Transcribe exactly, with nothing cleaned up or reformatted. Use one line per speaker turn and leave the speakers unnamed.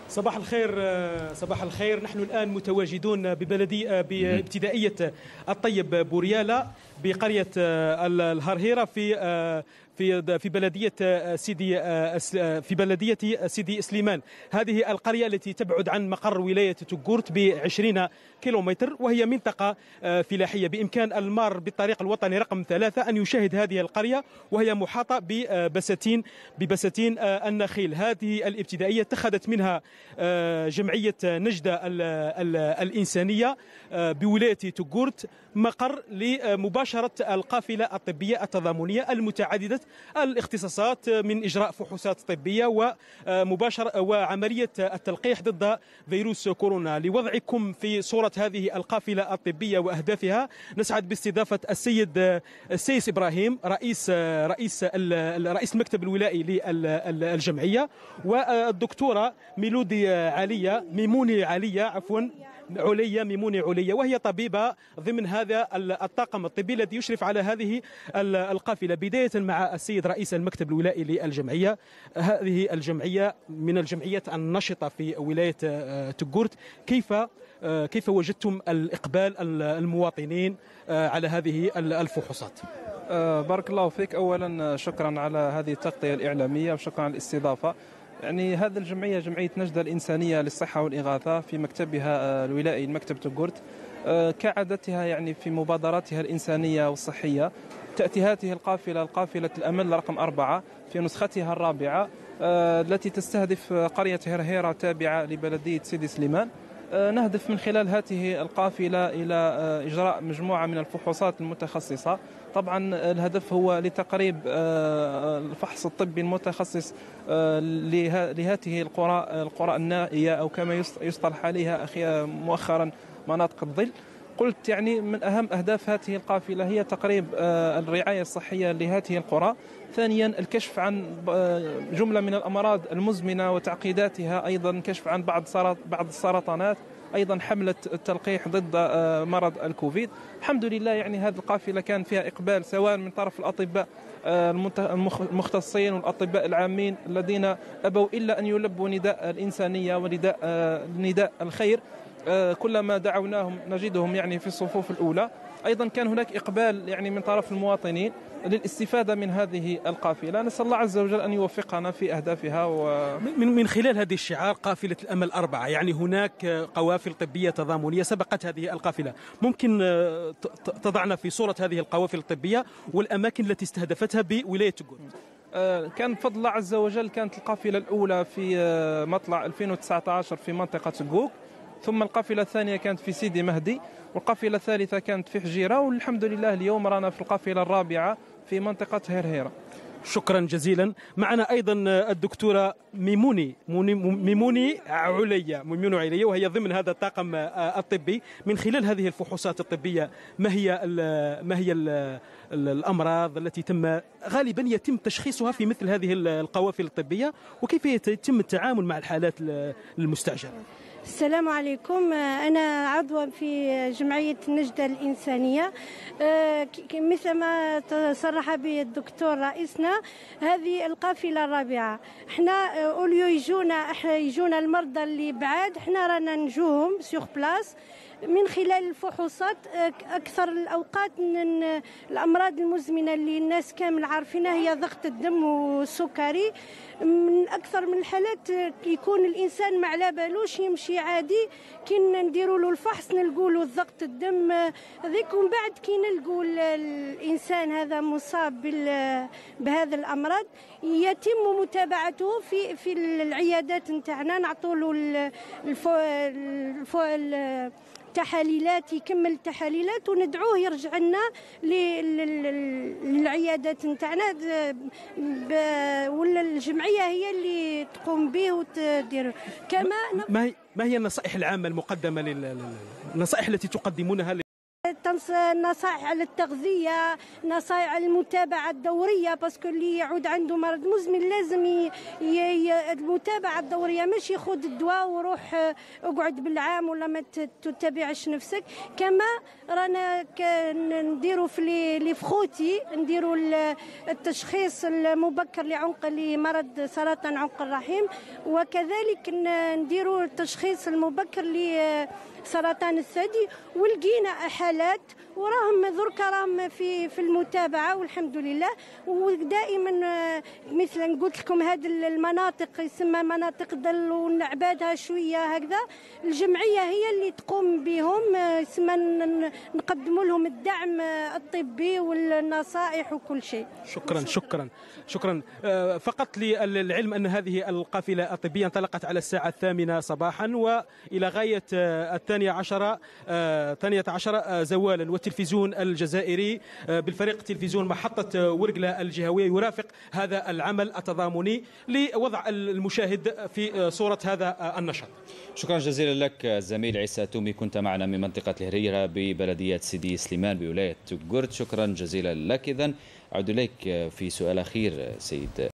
صباح الخير. صباح الخير. نحن الآن متواجدون ببلدية بابتدائية الطيب بوريالا بقرية الهرهيرة في في في بلدية سيدي في بلدية سيدي سليمان. هذه القرية التي تبعد عن مقر ولاية تقورت بعشرين كيلومتر، وهي منطقة فلاحية. بإمكان المار بالطريق الوطني رقم ثلاثة أن يشاهد هذه القرية، وهي محاطة ببساتين ببساتين النخيل. هذه الابتدائية اتخذت منها جمعية نجدة الإنسانية بولاية تقورت مقر لمباشرة القافلة الطبية التضامنية المتعددة الاختصاصات، من إجراء فحوصات طبية ومباشرة وعملية التلقيح ضد فيروس كورونا. لوضعكم في صورة هذه القافلة الطبية وأهدافها، نسعد باستضافة السيد السيس إبراهيم، رئيس رئيس رئيس المكتب الولائي للجمعية، والدكتورة ميلودي عليا ميموني عليا عفوا عليا ميموني عليا، وهي طبيبة ضمن هذا الطاقم الطبي الذي يشرف على هذه القافلة. بداية مع السيد رئيس المكتب الولائي للجمعية، هذه الجمعية من الجمعيات النشطة في ولاية تقورت، كيف كيف وجدتم الإقبال المواطنين على هذه الفحوصات؟
بارك الله فيك. أولا شكرا على هذه التغطية الإعلامية وشكرا على الاستضافة. يعني هذه الجمعية جمعية نجدة الإنسانية للصحة والإغاثة في مكتبها الولائي المكتب تقورت، كعادتها يعني في مبادراتها الإنسانية والصحية تأتي هذه القافلة القافلة الأمل رقم أربعة في نسختها الرابعة، التي تستهدف قرية هرهيرة تابعة لبلدية سيدي سليمان. نهدف من خلال هذه القافلة إلى إجراء مجموعة من الفحوصات المتخصصة. طبعا الهدف هو لتقريب الفحص الطبي المتخصص لهذه القرى القرى النائية، أو كما يصطلح عليها مؤخرا مناطق الظل. قلت يعني من أهم أهداف هذه القافلة هي تقريب الرعاية الصحية لهذه القرى. ثانيا الكشف عن جملة من الأمراض المزمنة وتعقيداتها، أيضا كشف عن بعض بعض السرطانات، أيضا حملة التلقيح ضد مرض الكوفيد. الحمد لله يعني هذه القافلة كان فيها إقبال سواء من طرف الأطباء المختصين والأطباء العامين الذين أبوا إلا أن يلبوا نداء الإنسانية ونداء نداء الخير. كلما دعوناهم نجدهم يعني في الصفوف الأولى. أيضا كان هناك إقبال يعني من طرف المواطنين للاستفادة من هذه القافلة. نسأل الله عز وجل أن يوفقنا في أهدافها. و...
من من خلال هذه الشعار قافلة الأمل أربعة، يعني هناك قوافل طبية تضامنية سبقت هذه القافلة، ممكن تضعنا في صورة هذه القوافل الطبية والأماكن التي استهدفتها بولاية تقورت؟
كان بفضل الله عز وجل كانت القافلة الأولى في مطلع ألفين وتسعة عشر في منطقة قوق، ثم القافلة الثانية كانت في سيدي مهدي، والقافلة الثالثة كانت في حجيرة، والحمد لله اليوم رانا في القافلة الرابعة في منطقة هرهيرة.
شكرا جزيلا. معنا أيضا الدكتورة ميموني ميموني عليا ميموني عليا وهي ضمن هذا الطاقم الطبي. من خلال هذه الفحوصات الطبية، ما هي ال ما هي ال الأمراض التي تم غالبا يتم تشخيصها في مثل هذه القوافل الطبية، وكيف يتم التعامل مع الحالات المستعجلة؟
السلام عليكم. أنا عضوة في جمعية نجدة الإنسانية. مثل ما صرح به الدكتور رئيسنا، هذه القافلة الرابعة. احنا أوليو يجونا يجونا المرضى اللي بعاد، احنا رانا نجوهم سيغ بلاس من خلال الفحوصات. أكثر الأوقات من الأمراض المزمنة اللي الناس كامل عارفينها هي ضغط الدم والسكري. من أكثر من الحالات يكون الإنسان ما على بالوش، يمشي عادي، كي نديروا له الفحص نلقوا له ضغط الدم هذيك، ومن بعد كي نلقوا الإنسان هذا مصاب بهذا الأمراض يتم متابعته في في العيادات نتاعنا، نعطوا له الفو الفو تحاليلات، يكمل التحاليلات وندعوه يرجع لنا للعيادات نتاعنا، ولا الجمعيه هي اللي تقوم به وتدير. كما
ما هي ما هي النصائح العامه المقدمه للنصائح التي تقدمونها؟
نصائح على التغذية، نصائح على المتابعة الدورية، باسكو اللي يعود عنده مرض مزمن لازم ي... ي... المتابعة الدورية، مش ياخذ الدواء وروح اقعد بالعام ولا ما تتابعش نفسك. كما رانا نديروا في اللي في خوتي نديروا التشخيص المبكر لعنق لمرض سرطان عنق الرحم، وكذلك نديروا التشخيص المبكر لسرطان الثدي، ولقينا حالات وراهم دركا راهم في في المتابعه والحمد لله. ودائما مثلا قلت لكم هذه المناطق يسمى مناطق ظل ونعبادها شويه هكذا، الجمعيه هي اللي تقوم بهم، يسمى نقدموا لهم الدعم الطبي والنصائح وكل شيء.
شكرا شكرا شكرا. فقط للعلم ان هذه القافله الطبيه انطلقت على الساعه الثامنه صباحا والى غايه الثانيه عشره الثانيه عشره زوالا، والتلفزيون الجزائري بالفريق تلفزيون محطه ورقله الجهويه يرافق هذا العمل التضامني لوضع المشاهد في صوره هذا النشاط.
شكرا جزيلا لك زميل عيسى تومي، كنت معنا من منطقه الهريره ببلديه سيدي سليمان بولايه قرد. شكرا جزيلا لك. اذا اعود اليك في سؤال اخير سيد